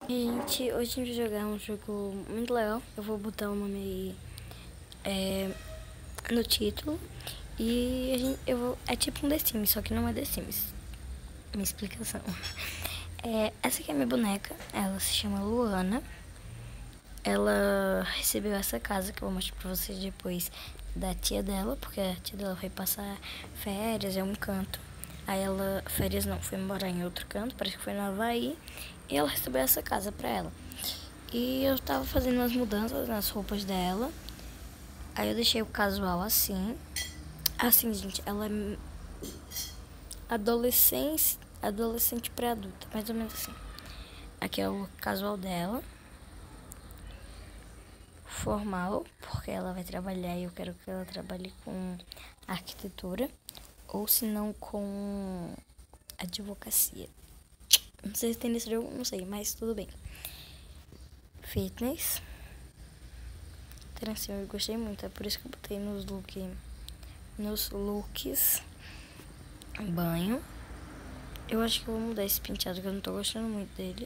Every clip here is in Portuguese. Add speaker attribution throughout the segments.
Speaker 1: Gente, hoje a gente vai jogar um jogo muito legal. Eu vou botar o nome aí no título. E é tipo um The Sims, só que não é The Sims. Minha explicação. Essa aqui é minha boneca. Ela se chama Luana. Ela recebeu essa casa que eu vou mostrar pra vocês depois da tia dela, porque a tia dela foi passar férias em um canto. Aí ela, férias não, foi morar em outro canto, parece que foi no Havaí. E ela recebeu essa casa pra ela. E eu tava fazendo umas mudanças nas roupas dela. Aí eu deixei o casual assim. Assim, gente, ela é adolescente pré-adulta, mais ou menos assim. Aqui é o casual dela. Formal, porque ela vai trabalhar e eu quero que ela trabalhe com arquitetura. Ou se não com advocacia. Não sei se tem nesse jogo, não sei, mas tudo bem. Fitness. Assim, eu gostei muito, é por isso que eu botei nos looks. Banho. Eu acho que eu vou mudar esse penteado, que eu não tô gostando muito dele.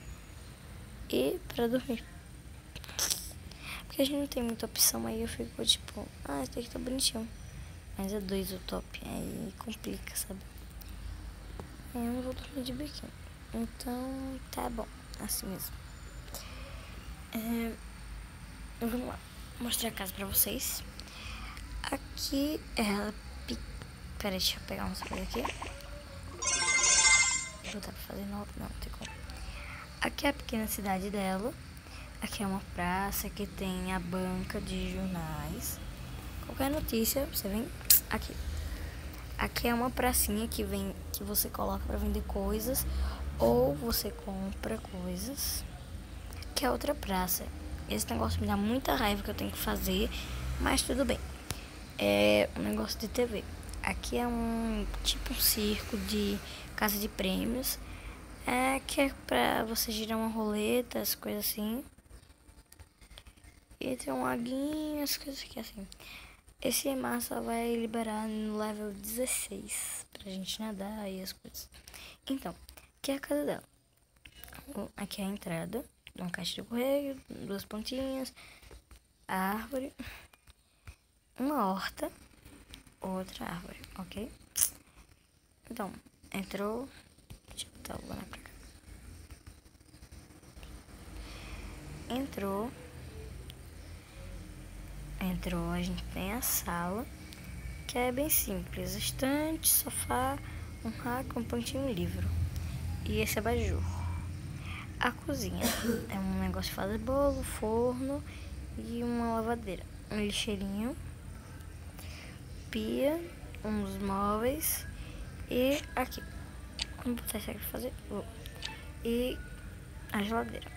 Speaker 1: E pra dormir. Porque a gente não tem muita opção, aí eu fico tipo, esse aqui tá bonitinho. Mas é 2 o top, aí complica, sabe? Eu não vou dormir de biquíni. Então, tá bom, assim mesmo. Vamos lá, mostrar a casa pra vocês. Aqui é ela. Peraí, deixa eu pegar uns coisas aqui. Vou botar pra fazer não tem como. Aqui é a pequena cidade dela. Aqui é uma praça que tem a banca de jornais. Qualquer notícia, você vem aqui. Aqui é uma pracinha que você coloca pra vender coisas ou você compra coisas. Aqui é outra praça. Esse negócio me dá muita raiva que eu tenho que fazer, mas tudo bem. É um negócio de TV. Aqui é um circo de casa de prêmios. Que é pra você girar uma roleta, as coisas assim. E tem um laguinho, as coisas aqui assim. Esse mar só vai liberar no level 16 pra gente nadar e as coisas. Então, aqui é a casa dela. Aqui é a entrada. Uma caixa de correio, 2 pontinhas, a árvore, uma horta, outra árvore, ok? Então, entrou. Deixa eu botar o Luana pra cá. Entrou, a gente tem a sala, que é bem simples. Estante, sofá, um rack, um pontinho e um livro. E esse abajur. A cozinha é um negócio de fazer bolo, forno e uma lavadeira. Um lixeirinho, pia, uns móveis e aqui. Vamos botar isso aqui pra fazer. E a geladeira.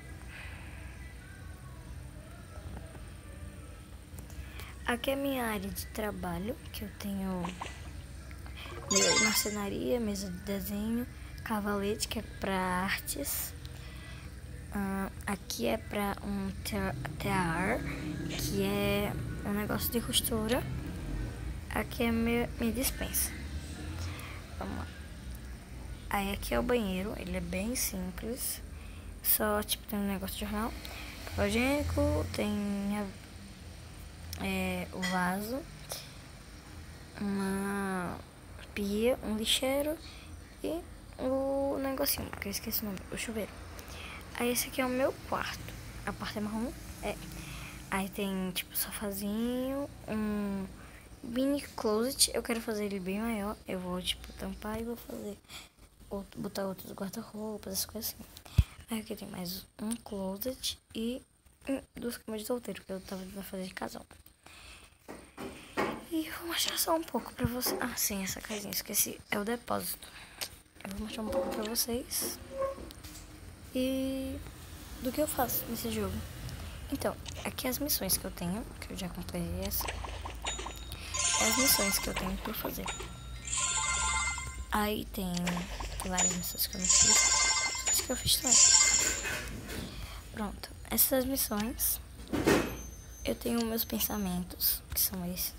Speaker 1: Aqui é a minha área de trabalho, que eu tenho marcenaria, mesa de desenho, cavalete, que é pra artes. Aqui é pra um tear, que é um negócio de costura. Aqui é minha dispensa. Vamos lá. Aí aqui é o banheiro, ele é bem simples. Só tipo tem um negócio de jornal. Papel higiênico, tem o vaso, uma pia, um lixeiro e o negocinho, que eu esqueci o nome, o chuveiro. Aí esse aqui é o meu quarto. A parte é marrom. Aí tem tipo sofazinho, um mini closet. Eu quero fazer ele bem maior. Eu vou tipo tampar e vou fazer botar outros guarda-roupas, essas coisas assim. Aí aqui tem mais um closet e 2 camas de solteiro, que eu tava tentando fazer de casal. E eu vou mostrar só um pouco pra vocês. Sim, essa casinha, esqueci. É o depósito. Eu vou mostrar um pouco pra vocês. E do que eu faço nesse jogo. Então, aqui as missões que eu tenho, que eu já completei essa. As missões que eu tenho por fazer. Aí tem várias missões que eu não fiz. Acho que eu fiz também. Pronto, essas missões. Eu tenho meus pensamentos, que são esses.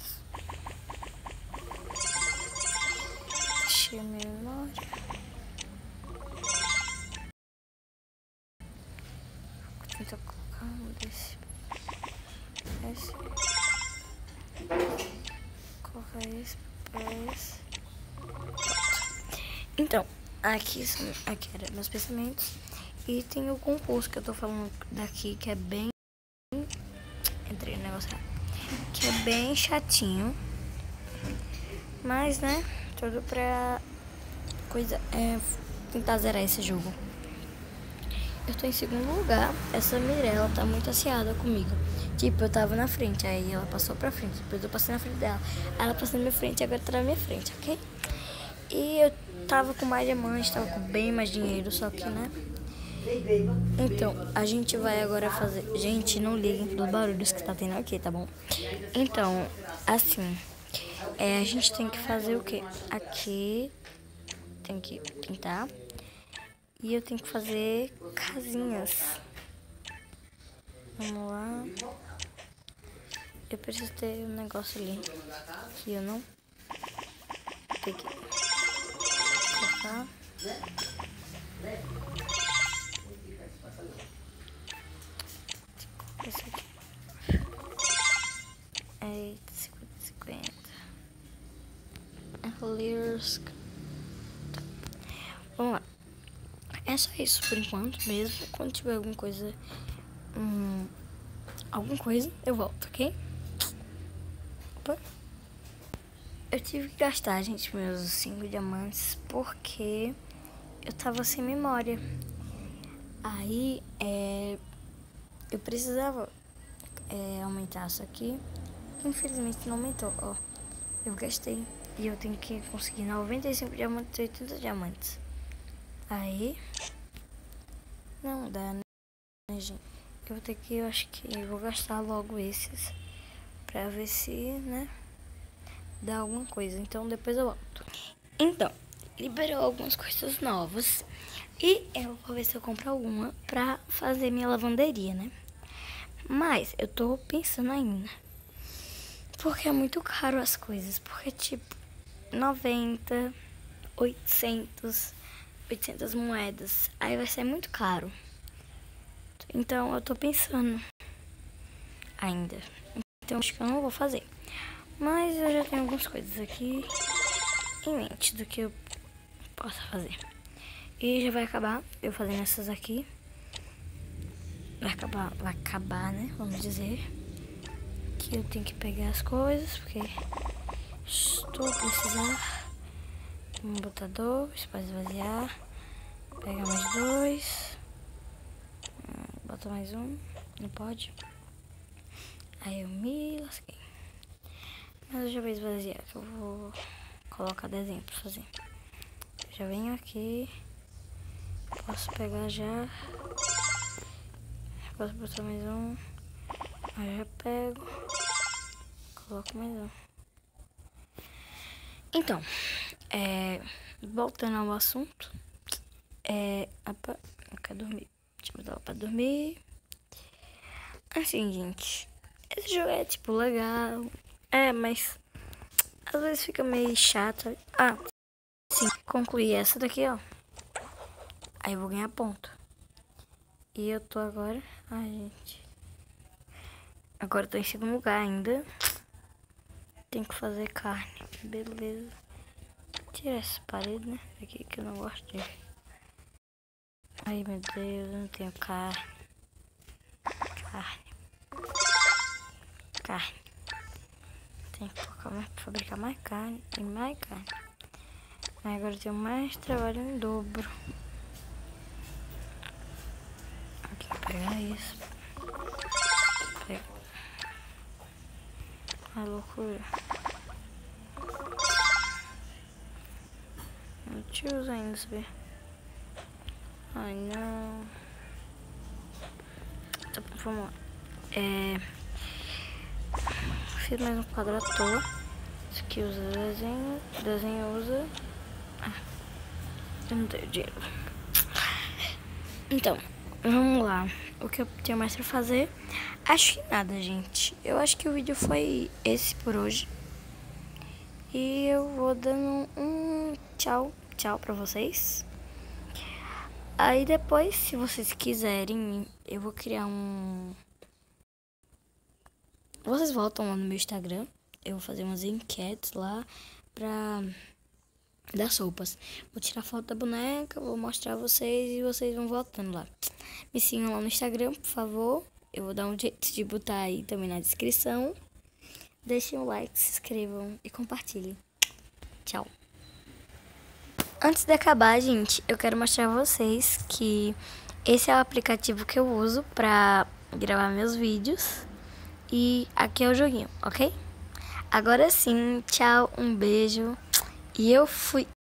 Speaker 1: Deixa eu minha memória. Então, colocar um desse. Esse. Colocar esse, esse. Então, aqui eram meus pensamentos. E tem o concurso que eu tô falando daqui, que é bem... Entrei no negócio que é bem chatinho. Mas, né, tudo pra tentar zerar esse jogo. Eu tô em segundo lugar. Essa Mirella tá muito ansiada comigo. Tipo, eu tava na frente, aí ela passou pra frente. Depois eu passei na frente dela. Aí ela passou na minha frente e agora tá na minha frente, ok? E eu tava com mais diamantes, tava com bem mais dinheiro, só que, né? Então, a gente vai agora fazer... Gente, não liguem pros barulhos que tá tendo aqui, tá bom? Então, assim... a gente tem que fazer o quê? Aqui... Tem que pintar. E eu tenho que fazer casinhas. Vamos lá. Eu preciso ter um negócio ali. Que eu não peguei. Colocar. Esse aqui. É 50. Vamos lá. É só isso por enquanto mesmo. Quando tiver alguma coisa, eu volto, ok? Opa. Eu tive que gastar, gente, meus 5 diamantes porque eu tava sem memória. Aí, eu precisava aumentar isso aqui. Infelizmente não aumentou, ó. Eu gastei. E eu tenho que conseguir 95 diamantes e 80 diamantes. Aí... Não dá, né, gente? Eu acho que eu vou gastar logo esses. Pra ver se, né, dá alguma coisa. Então depois eu volto. Então, liberou algumas coisas novas. E eu vou ver se eu compro alguma pra fazer minha lavanderia, né? Mas eu tô pensando ainda. Porque é muito caro as coisas. Porque, tipo, 90, 800 moedas. Aí vai ser muito caro. Então eu tô pensando ainda. Então acho que eu não vou fazer. Mas eu já tenho algumas coisas aqui em mente do que eu posso fazer. E já vai acabar eu fazendo essas aqui. Vai acabar, né? Vamos dizer. Que eu tenho que pegar as coisas, porque estou a precisar. Vamos botar 2 para esvaziar. Pega mais 2. Bota mais um. Não pode. Aí eu me lasquei. Mas eu já vou esvaziar, que eu vou colocar desenho pra fazer. Já venho aqui. Posso pegar já. Posso botar mais um. Aí já pego. Coloco mais um. Então, voltando ao assunto. Opa, eu quero dormir. Deixa eu botar ela pra dormir. Assim, gente. Esse jogo é, tipo, legal. Mas às vezes fica meio chato. Ah, sim. Concluí essa daqui, ó. Aí eu vou ganhar ponto. E eu tô agora... Ai, gente. Agora eu tô em segundo lugar ainda. Tem que fazer carne. Beleza. Tira essa parede, né? Aqui que eu não gosto de... Ai, meu Deus, eu não tenho carne. Tem que fabricar mais carne e mais carne. Aí agora eu tenho mais trabalho em dobro. Aqui, vou pegar isso. Pega. Ai, loucura. Não te uso ainda, sabe? Ai, não. Tá bom, vamos lá. Fiz mais um quadro à toa. Isso aqui usa desenho. Desenho usa... eu não tenho dinheiro. Então, vamos lá. O que eu tenho mais pra fazer? Acho que nada, gente. Eu acho que o vídeo foi esse por hoje. E eu vou dando um tchau pra vocês. Aí depois, se vocês quiserem, eu vou criar um... Vocês voltam lá no meu Instagram. Eu vou fazer umas enquetes lá pra... das roupas. Vou tirar foto da boneca, vou mostrar a vocês e vocês vão votando lá. Me sigam lá no Instagram, por favor. Eu vou dar um jeito de botar aí também na descrição. Deixem um like, se inscrevam e compartilhem. Tchau. Antes de acabar, gente, eu quero mostrar a vocês que esse é o aplicativo que eu uso pra gravar meus vídeos. E aqui é o joguinho, ok? Agora sim, tchau, um beijo. E eu fui.